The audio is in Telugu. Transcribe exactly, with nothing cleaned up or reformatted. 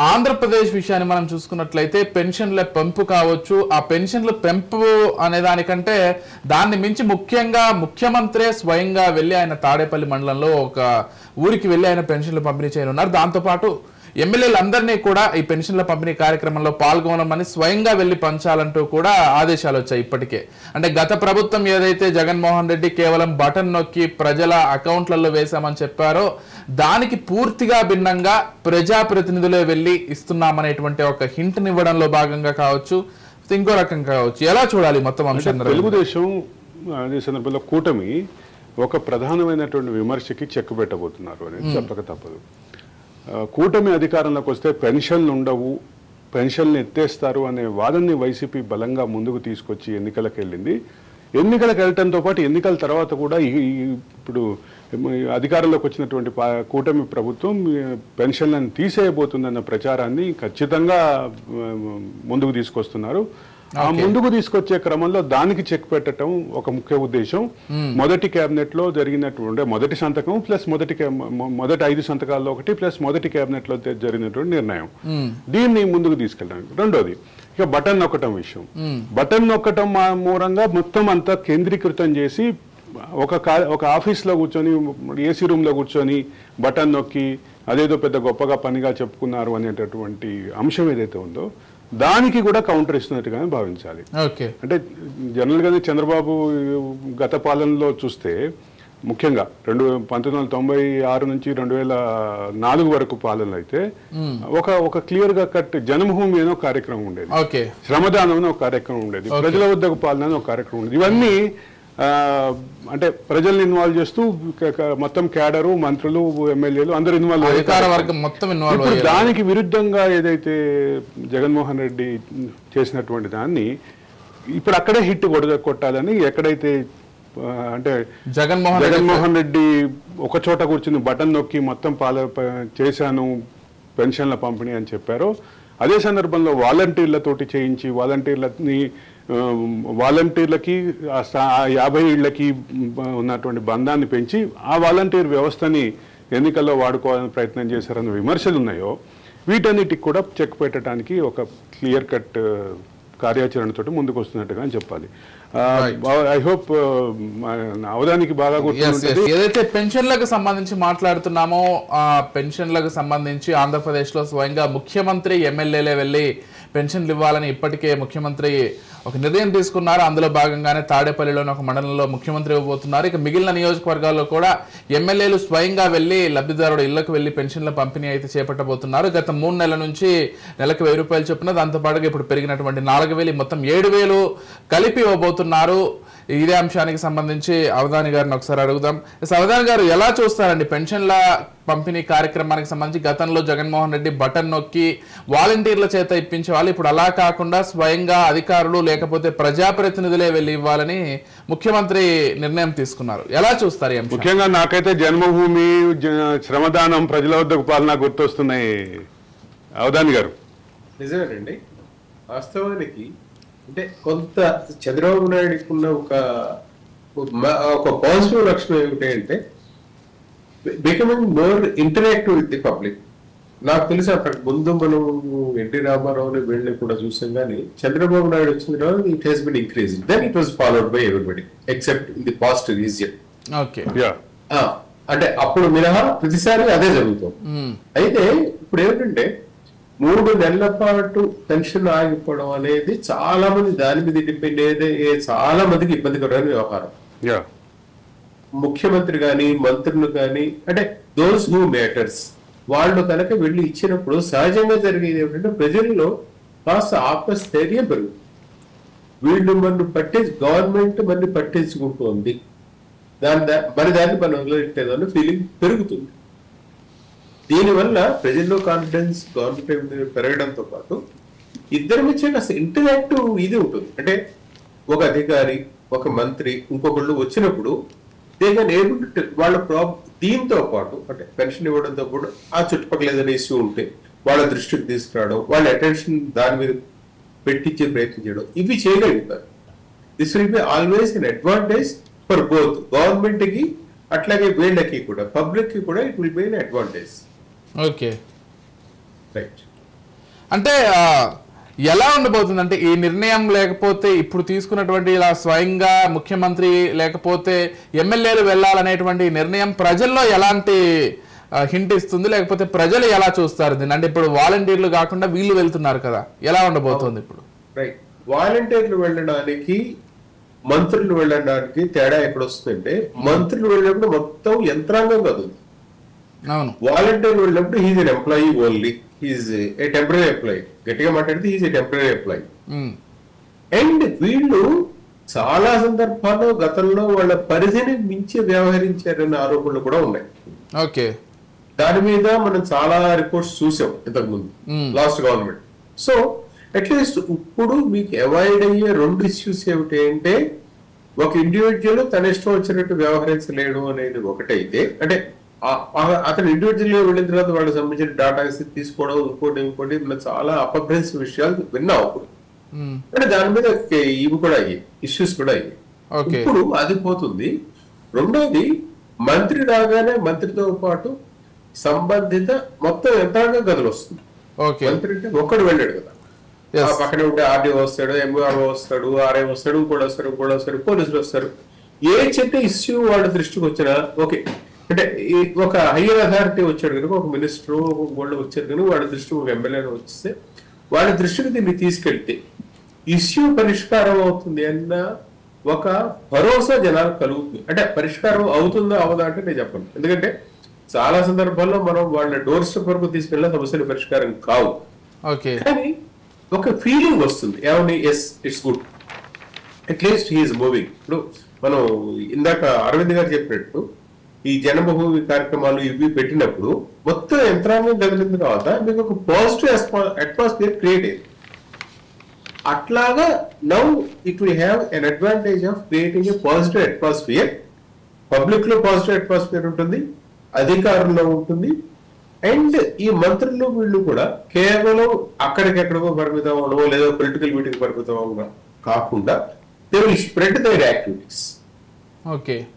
ఆంధ్రప్రదేశ్ విషయాన్ని మనం చూసుకున్నట్లయితే పెన్షన్ల పెంపు కావచ్చు, ఆ పెన్షన్ల పెంపు అనే దానికంటే దాన్ని మించి ముఖ్యంగా ముఖ్యమంత్రి స్వయంగా వెళ్ళి ఆయన తాడేపల్లి మండలంలో ఒక ఊరికి వెళ్ళి ఆయన పెన్షన్లు పంపిణీ చేయనున్నారు. దాంతోపాటు ఎమ్మెల్యేలందరినీ కూడా ఈ పెన్షన్ల పంపిణీ కార్యక్రమంలో పాల్గొనమని స్వయంగా వెళ్లి పంచాలంటూ కూడా ఆదేశాలు వచ్చాయి ఇప్పటికే. అంటే గత ప్రభుత్వం ఏదైతే జగన్మోహన్ రెడ్డి కేవలం బటన్ నొక్కి ప్రజల అకౌంట్లలో వేశామని చెప్పారో దానికి పూర్తిగా భిన్నంగా ప్రజాప్రతినిధులే వెళ్ళి ఇస్తున్నామనేటువంటి ఒక హింట్ ఇవ్వడంలో భాగంగా కావచ్చు, ఇంకో రకంగా కావచ్చు. ఎలా చూడాలి మొత్తం అంశం? తెలుగుదేశం అదే సందర్భంలో కూటమి ఒక ప్రధానమైనటువంటి విమర్శకి చెక్ పెట్టబోతున్నారు అనేది చెప్పక తప్పదు. కూటమి అధికారంలోకి వస్తే పెన్షన్లు ఉండవు, పెన్షన్లు ఎత్తేస్తారు అనే వాదనని వైసీపీ బలంగా ముందుకు తీసుకొచ్చి ఎన్నికలకు వెళ్ళింది. ఎన్నికలకు వెళ్ళటంతో పాటు ఎన్నికల తర్వాత కూడా ఇప్పుడు అధికారంలోకి వచ్చినటువంటి కూటమి ప్రభుత్వం పెన్షన్లను తీసేయబోతుందన్న ప్రచారాన్ని ఖచ్చితంగా ముందుకు తీసుకొస్తున్నారు. ఆ ముందుకు తీసుకొచ్చే క్రమంలో దానికి చెక్ పెట్టడం ఒక ముఖ్య ఉద్దేశం. మొదటి కేబినెట్ లో జరిగినటువంటి మొదటి సంతకం ప్లస్ మొదటి మొదటి ఐదు సంతకాల్లో ఒకటి ప్లస్ మొదటి కేబినెట్ లో జరిగినటువంటి నిర్ణయం, దీన్ని ముందుకు తీసుకెళ్ళడానికి. రెండోది ఇక బటన్ నొక్కటం విషయం. బటన్ నొక్కటం మూలంగా మొత్తం అంతా కేంద్రీకృతం చేసి ఒక ఒక ఆఫీస్ లో కూర్చొని ఏసీ రూమ్ లో కూర్చొని బటన్ నొక్కి అదేదో పెద్ద గొప్పగా పనిగా చెప్పుకున్నారు అనేటటువంటి అంశం ఏదైతే ఉందో దానికి కూడా కౌంటర్ ఇస్తున్నట్టుగానే భావించాలి. అంటే జనరల్ గానే చంద్రబాబు గత పాలనలో చూస్తే ముఖ్యంగా రెండు పంతొమ్మిది వందల తొంభై ఆరు నుంచి రెండు వేల నాలుగు వరకు పాలనలో అయితే ఒక ఒక క్లియర్ గా కట్ జన్మభూమి అనే ఒక కార్యక్రమం ఉండేది, శ్రమదానం అనే ఒక కార్యక్రమం ఉండేది, ప్రజల వద్దకు పాలన అనే ఒక కార్యక్రమం ఉండేది. ఇవన్నీ అంటే ప్రజల్ని ఇన్వాల్వ్ చేస్తూ మొత్తం క్యాడరు, మంత్రులు, ఎమ్మెల్యేలు అందరూ ఇన్వాల్వ్ అయ్యారు. దానికి విరుద్ధంగా ఏదైతే జగన్మోహన్ రెడ్డి చేసినటువంటి దాన్ని ఇప్పుడు అక్కడే హిట్ కొడ కొట్టాలని ఎక్కడైతే అంటే జగన్మోహన్ జగన్మోహన్ రెడ్డి ఒక చోట కూర్చుని బటన్ నొక్కి మొత్తం పాల చేశాను పెన్షన్ల పంపిణీ అని చెప్పారో అదే సందర్భంలో వాలంటీర్లతోటి చేయించి వాలంటీర్లని వాలంటీర్లకి యాభై ఏళ్లకి ఉన్నటువంటి బంధాన్ని పెంచి ఆ వాలంటీర్ వ్యవస్థని ఎన్నికల్లో వాడుకోవాలని ప్రయత్నం చేశారన్న విమర్శలు ఉన్నాయో వీటన్నిటికి కూడా చెక్ పెట్టడానికి ఒక క్లియర్ కట్ కార్యాచరణతో ముందుకు వస్తున్నట్టుగా అని చెప్పాలి. ఐ హోప్ అవదానికి బాగా గుర్తుంది. ఏదైతే పెన్షన్లకు సంబంధించి మాట్లాడుతున్నామో ఆ పెన్షన్లకు సంబంధించి ఆంధ్రప్రదేశ్ లో స్వయంగా ముఖ్యమంత్రి ఎమ్మెల్యేలే వెళ్ళి పెన్షన్లు ఇవ్వాలని ఇప్పటికే ముఖ్యమంత్రి ఒక నిర్ణయం తీసుకున్నారు. అందులో భాగంగానే తాడేపల్లిలోని ఒక మండలంలో ముఖ్యమంత్రి ఇవ్వబోతున్నారు. ఇక మిగిలిన నియోజకవర్గాల్లో కూడా ఎమ్మెల్యేలు స్వయంగా వెళ్లి లబ్ధిదారుడు ఇళ్లకు వెళ్లి పెన్షన్ల పంపిణీ అయితే చేపట్టబోతున్నారు. గత మూడు నెలల నుంచి నెలకు వెయ్యి రూపాయలు చొప్పున, దాంతోపాటుగా ఇప్పుడు పెరిగినటువంటి నాలుగు వేలు మొత్తం ఏడు వేలు కలిపి ఇవ్వబోతున్నారు. ఇదే అంశానికి సంబంధించి అవధాని గారిని ఒకసారి అడుగుదాం. అవధాని గారు ఎలా చూస్తారండి పెన్షన్ల పంపిణీ కార్యక్రమానికి సంబంధించి? గతంలో జగన్మోహన్ రెడ్డి బటన్ నొక్కి వాలంటీర్ల చేత ఇప్పించే వాళ్ళు, ఇప్పుడు అలా కాకుండా స్వయంగా అధికారులు లేకపోతే ప్రజాప్రతినిధులే వెళ్ళి ఇవ్వాలని ముఖ్యమంత్రి నిర్ణయం తీసుకున్నారు. ఎలా చూస్తారు? ముఖ్యంగా నాకైతే జన్మభూమి, శ్రమదానం, ప్రజల వద్దకు పాలన గుర్తొస్తున్నాయి అవధాని గారు. నిజమేనండి. వాస్తవానికి అంటే కొంత చంద్రబాబు నాయుడుకి ఉన్న ఒక ఒక పాజిటివ్ లక్షణం ఏమిటి అంటే becoming more interactive with the public. నాకు తెలిసి అక్కడ ముందు మనం ఎన్టీ రామారావుని వీళ్ళని కూడా చూసాం, కానీ చంద్రబాబు నాయుడు వచ్చిన తర్వాత it has been increase, then it was followed by everybody except in the past region. అంటే అప్పుడు మినహా ప్రతిసారి అదే జరుగుతుంది. అయితే ఇప్పుడు ఏమిటంటే మూడు నెలల పాటు పెన్షన్ ఆగిపోవడం అనేది చాలా మంది దాని మీద డిపెండ్ అయ్యేది, చాలా మందికి ఇబ్బందికరమైన వ్యవహారం. ముఖ్యమంత్రి కానీ మంత్రులు కానీ అంటే దోస్ హూ మ్యాటర్స్ వాళ్ళు కనుక వెళ్ళి ఇచ్చినప్పుడు సహజంగా జరిగేది ఏమిటంటే ప్రజల్లో కాస్త ఆత్మస్థైర్యం పెరుగుతుంది. వీళ్ళు మన పట్టే గవర్నమెంట్ మనని పట్టించుకుంటోంది, దాని మరి దాన్ని మనం వదిలేట్టేదాన్ని ఫీలింగ్ పెరుగుతుంది. దీనివల్ల ప్రజల్లో కాన్ఫిడెన్స్ గవర్నమెంట్ పెరగడంతో పాటు ఇద్దరి మధ్య కాస్త ఇంటరాక్టివ్ ఇది ఉంటుంది. అంటే ఒక అధికారి, ఒక మంత్రి, ఇంకొకళ్ళు వచ్చినప్పుడు వాళ్ళ ప్రాబ్లం దీంతో పాటు అంటే పెన్షన్ ఇవ్వడంతో పాటు ఆ చుట్టుపక్కల ఏదైనా ఇష్యూ ఉంటే వాళ్ళ దృష్టికి తీసుకురావడం, వాళ్ళ అటెన్షన్ దాని మీద పెట్టించే ప్రయత్నం చేయడం, ఇవి చేయగలుగుతారు. This will be always an advantage for both government కి అట్లాగే వీళ్ళకి కూడా పబ్లిక్ కి కూడా it will be an advantage. Okay, right. అంటే ఎలా ఉండబోతుంది అంటే ఈ నిర్ణయం లేకపోతే ఇప్పుడు తీసుకున్నటువంటి ఇలా స్వయంగా ముఖ్యమంత్రి లేకపోతే ఎమ్మెల్యేలు వెళ్ళాలనేటువంటి నిర్ణయం ప్రజల్లో ఎలాంటి హింట్ ఇస్తుంది, లేకపోతే ప్రజలు ఎలా చూస్తారు దీన్ని? అంటే ఇప్పుడు వాలంటీర్లు కాకుండా వీళ్ళు వెళ్తున్నారు కదా, ఎలా ఉండబోతుంది ఇప్పుడు? రైట్, వాలంటీర్లు వెళ్ళడానికి మంత్రులు వెళ్ళడానికి తేడా ఎక్కడ వస్తుందంటే, మంత్రులు వెళ్ళినప్పుడు మొత్తం యంత్రాంగం కాదు, అవును, వాలంటీర్లు వెళ్ళినప్పుడు he's an employee only, he's a temporary employee, గట్టిగా మాట్లాడితే he's a temporary employee. And వీళ్ళు చాలా సందర్భాల్లో గతంలో వాళ్ళ పరిధిని మించి వ్యవహరించారనే ఆరోపణలు కూడా ఉన్నాయి. ఓకే, దాని మీద మనం చాలా రిపోర్ట్స్ చూసాం ఇంతకు ముందు లాస్ట్ గవర్నమెంట్. సో అట్లీస్ట్ ఇప్పుడు మీకు అవాయిడ్ అయ్యే రెండు ఇష్యూస్ ఏమిటి అంటే, ఒక ఇండివిజువల్ తన ఇష్టం వచ్చినట్టు వ్యవహరించలేడు అనేది ఒకటైతే, అంటే అతను ఇండివిజువల్ గా వెళ్ళిన తర్వాత వాళ్ళకి సంబంధించిన డాటా తీసుకోవడం, ఇంకోటి ఇంకోటి చాలా అపభ్రంశ విషయాలు విన్నాం అప్పుడు. అంటే దాని మీద ఇవి కూడా అయ్యాయి, ఇష్యూస్ కూడా అయ్యాయి. ఇప్పుడు అది పోతుంది. రెండోది, మంత్రి రాగానే మంత్రితో పాటు సంబంధిత మొత్తం యంత్రాంగం గదులు వస్తుంది. మంత్రి అంటే ఒక్కడు వెళ్ళాడు కదా, పక్కనే ఉంటే ఆర్డీఓ వస్తాడు, ఎంఆర్ఓ వస్తాడు, ఆర్ఐ వస్తాడు, ఇంకోటి వస్తాడు, ఇంకోటి వస్తాడు, పోలీసులు వస్తారు. ఏ చిన్న ఇష్యూ వాళ్ళ దృష్టికి వచ్చినా ఓకే, అంటే ఒక హయ్యర్ అథారిటీ వచ్చాడు కనుక, ఒక మినిస్టర్ వాళ్ళు వచ్చారు కనుక వాళ్ళ దృష్టికి, ఒక ఎమ్మెల్యే వస్తే వాళ్ళ దృష్టికి దీన్ని తీసుకెళ్తే ఇష్యూ పరిష్కారం అవుతుంది అన్న ఒక భరోసా జనాలకు కలుగుతుంది. అంటే పరిష్కారం అవుతుందా అవదా అంటే నేను చెప్పను, ఎందుకంటే చాలా సందర్భాల్లో మనం వాళ్ళ డోర్ స్టెప్ వరకు తీసుకెళ్ళిన సమస్యలు పరిష్కారం కావు. కానీ ఒక ఫీలింగ్ వస్తుంది, ఏమని, yes it's good, at least he's moving. ఇప్పుడు మనం ఇందాక అరవింద్ గారు చెప్పినట్టు ఈ జన్మభూమి కార్యక్రమాలు ఇవి పెట్టినప్పుడు మొత్తం యంత్రాంగం కదిలిన తర్వాత మీకు ఒక పాజిటివ్ అట్మాస్ఫియర్ క్రియేట్ అయింది. అట్లాగా now it will have an advantage of creating a positive atmosphere. Public లో పాజిటివ్ అట్మాస్ఫియర్ ఉంటుంది, అధికారుల్లో ఉంటుంది. అండ్ ఈ మంత్రులు వీళ్ళు కూడా కేవలం అక్కడికెక్కడికో పరిమితం అవడమో లేదా పొలిటికల్ మీటింగ్ పరిమితం అవడం కాకుండా they will spread their activities. Okay,